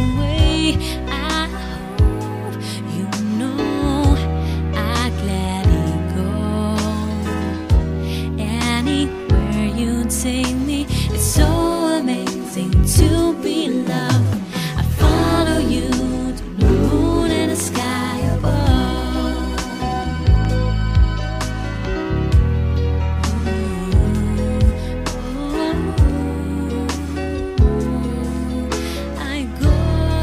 away. I hope you know I gladly go anywhere you take me. It's so amazing to be loved. I follow you to the moon and the sky above. I go,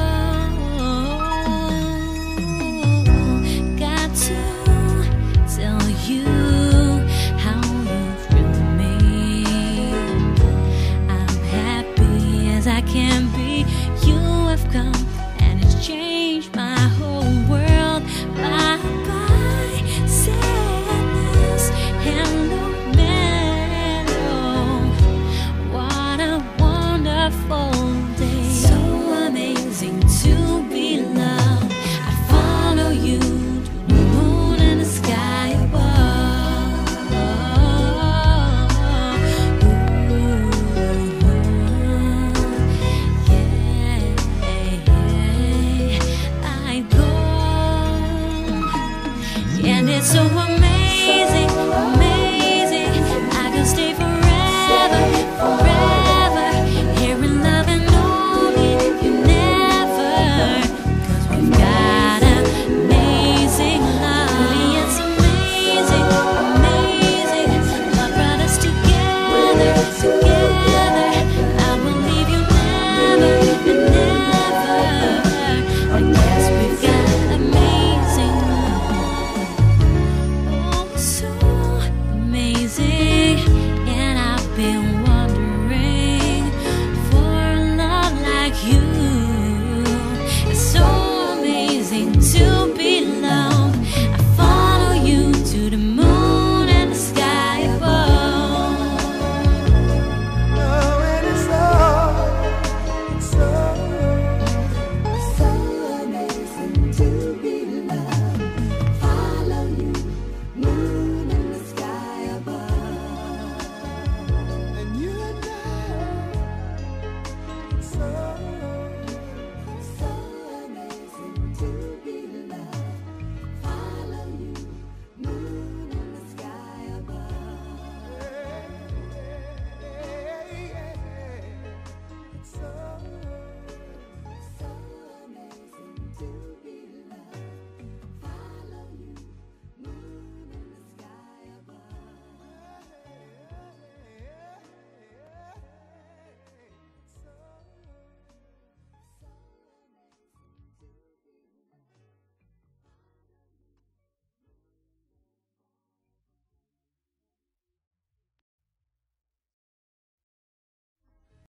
got to tell you how you thrill me. I'm happy as I can be. You have come and it's changed my whole world. Bye bye sadness, hello mellow. What a wonderful day, so amazing to be loved. I follow you to the moon and the sky above. I go, and it's so amazing.